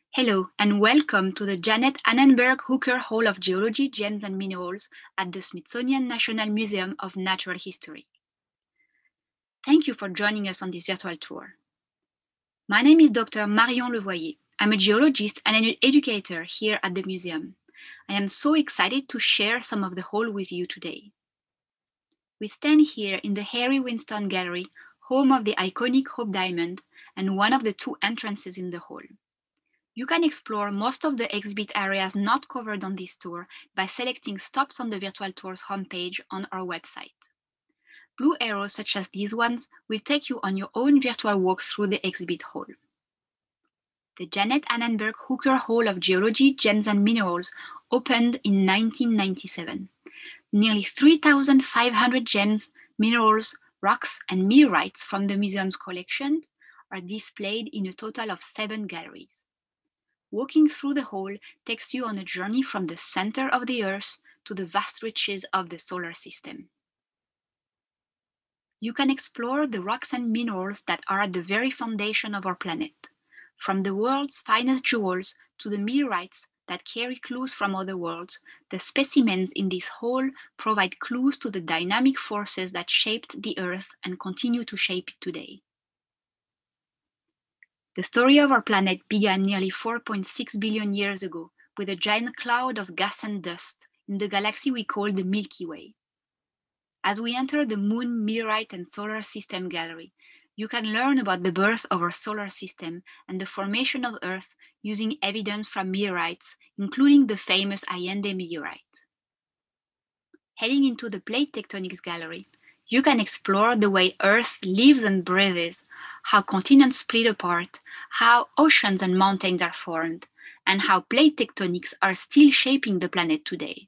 Hello and welcome to the Janet Annenberg Hooker Hall of Geology, Gems and Minerals at the Smithsonian National Museum of Natural History. Thank you for joining us on this virtual tour. My name is Dr. Marion Levoyer. I'm a geologist and an educator here at the museum. I am so excited to share some of the hall with you today. We stand here in the Harry Winston Gallery, home of the iconic Hope Diamond and one of the two entrances in the hall. You can explore most of the exhibit areas not covered on this tour by selecting stops on the virtual tours homepage on our website. Blue arrows such as these ones will take you on your own virtual walk through the exhibit hall. The Janet Annenberg Hooker Hall of Geology, Gems and Minerals opened in 1997. Nearly 3,500 gems, minerals, rocks, and meteorites from the museum's collections are displayed in a total of 7 galleries. Walking through the hall takes you on a journey from the center of the Earth to the vast reaches of the solar system. You can explore the rocks and minerals that are at the very foundation of our planet, from the world's finest jewels to the meteorites that carry clues from other worlds. The specimens in this hall provide clues to the dynamic forces that shaped the Earth and continue to shape it today. The story of our planet began nearly 4.6 billion years ago with a giant cloud of gas and dust in the galaxy we call the Milky Way. As we enter the Moon, Meteorite, and Solar System Gallery, you can learn about the birth of our solar system and the formation of Earth using evidence from meteorites, including the famous Allende meteorite. Heading into the Plate Tectonics Gallery, you can explore the way Earth lives and breathes, how continents split apart, how oceans and mountains are formed, and how plate tectonics are still shaping the planet today.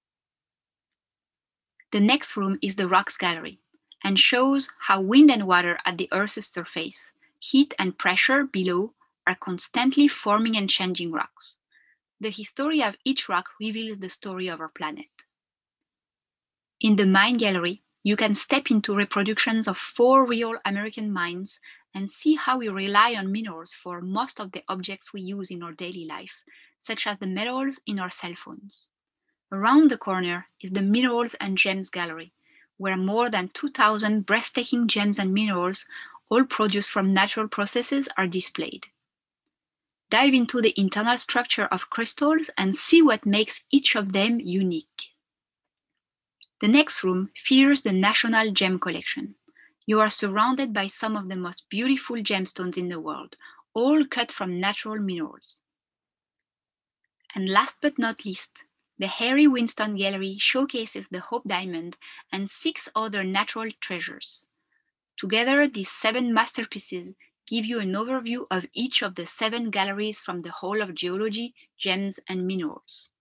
The next room is the Rocks Gallery and shows how wind and water at the Earth's surface, heat and pressure below are constantly forming and changing rocks. The history of each rock reveals the story of our planet. In the Mine Gallery, you can step into reproductions of 4 real American mines and see how we rely on minerals for most of the objects we use in our daily life, such as the metals in our cell phones. Around the corner is the Minerals and Gems Gallery, where more than 2,000 breathtaking gems and minerals, all produced from natural processes, are displayed. Dive into the internal structure of crystals and see what makes each of them unique. The next room features the National Gem Collection. You are surrounded by some of the most beautiful gemstones in the world, all cut from natural minerals. And last but not least, the Harry Winston Gallery showcases the Hope Diamond and 6 other natural treasures. Together, these 7 masterpieces give you an overview of each of the 7 galleries from the Hall of Geology, Gems, and Minerals.